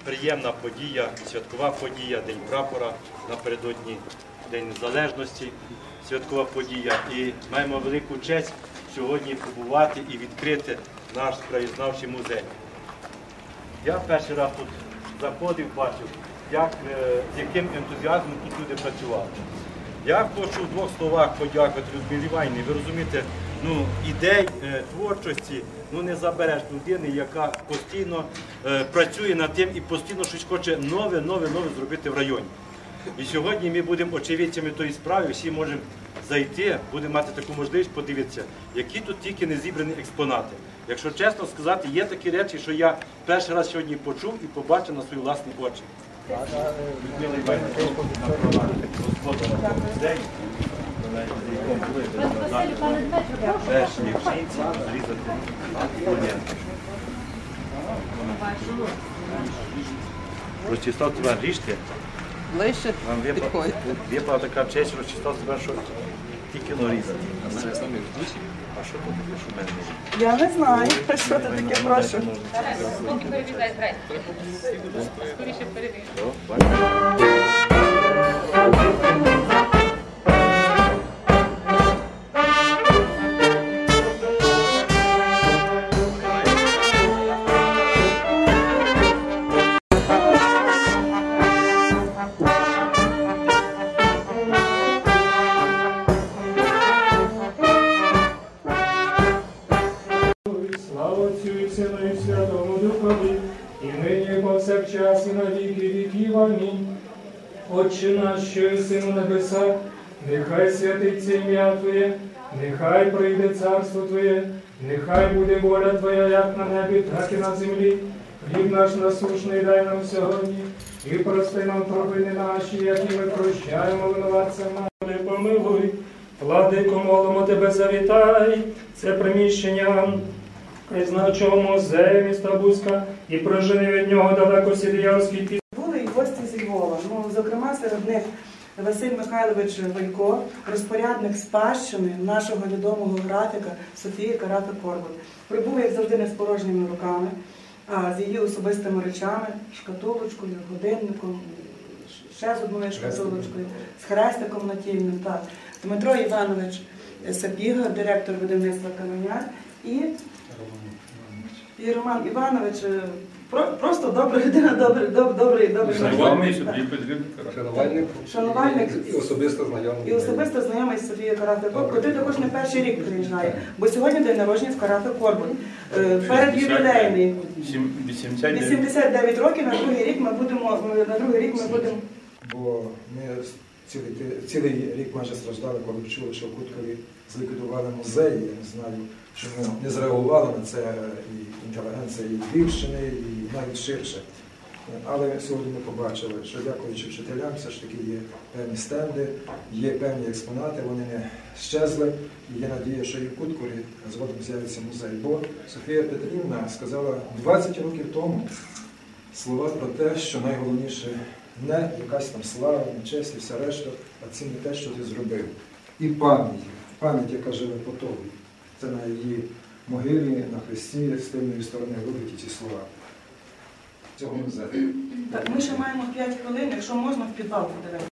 приємна подія, святкова подія, День прапора, напередодні День Незалежності, святкова подія. І маємо велику честь сьогодні побувати і відкрити наш краєзнавчий музей. Я перший раз тут заходив, бачив, з яким ентузіазмом тут люди працювали. Я хочу в двох словах подякувати Людмилі Іванівні. Ви розумієте, ідей творчості не забереш людини, яка постійно працює над тим і постійно щось хоче нове зробити в районі. І сьогодні ми будемо очевидцями тої справи, всі можемо зайти, будемо мати таку можливість подивитися, які тут тільки не зібрані експонати. Якщо чесно сказати, є такі речі, що я перший раз сьогодні почув і побачив на свої власні очі. Людмила Іванівна, на правах господара музею, перші жінці зрізати монетку. Ростислав тебе ріжте. Ближче підходить. Випала така честь, Ростислав тебе, що тільки різати. А мене самі вдучі. А що тут таке, що в мене не? Я не знаю, що ти таке прошу. Поки перевізай, грай. Скоріше перевіз. Слава Отцю і Сину і Святому Духові, і нині, повсякчас, і на віки віків. Амінь. Отче наш, що єси на небесах, нехай святиться ім'я Твоє, нехай прийде царство Твоє, нехай буде воля Твоя, як на небі, так і на землі. Хліб наш насущний дай нам сьогодні, і прости нам провини наші, які ми прощаємо винуватцям нашим. Не помилуй, владико, молимо Тебе, завітай, це приміщення краєзнавчого музею міста Буська, і прожени від нього далеко Сідіявський піс. Були і гості зі Львова. Зокрема, серед них Василь Михайлович Валько, розпорядник спадщини нашого відомого графіка Софії Карафи-Корбут. Прибув, як завжди, не з порожніми руками, а з її особистими речами, шкатулочкою, годинником, ще з одною шкатулочкою, з хрестиком натільним. Дмитро Іванович Сапіга, директор видавництва «Каменяк», і Роман Іванович, просто добра людина, добрий шанувальник і особисто знайомий з Софією Карафи-Корбут, який також не перший рік приїжджає, бо сьогодні день народження в Карафи-Корбут. Перед ювілейний 89 років, на другий рік ми будемо. Бо ми цілий рік майже страждали, коли чули, що в Куткові зліквідували музей. Я не знаю, чому не зреагували на це і інтелігенція і Львівщини, і навіть ширше. Але сьогодні ми побачили, що дякуючи вчителям, все ж таки є певні стенди, є певні експонати, вони не щезли. І є надія, що і в Куткові згодом з'явиться музей. Бо Софія Петрівна сказала 20 років тому слова про те, що найголовніше не якась там слава, не честь і все решта, а цінне те, що ти зробив. І пам'ять, яка живе по тобі. Це на її могилі, на хресті, з тильної сторони вибиті ці слова цього музею. Так, ми ще маємо 5 хвилин, якщо можна, в підвал подивитися.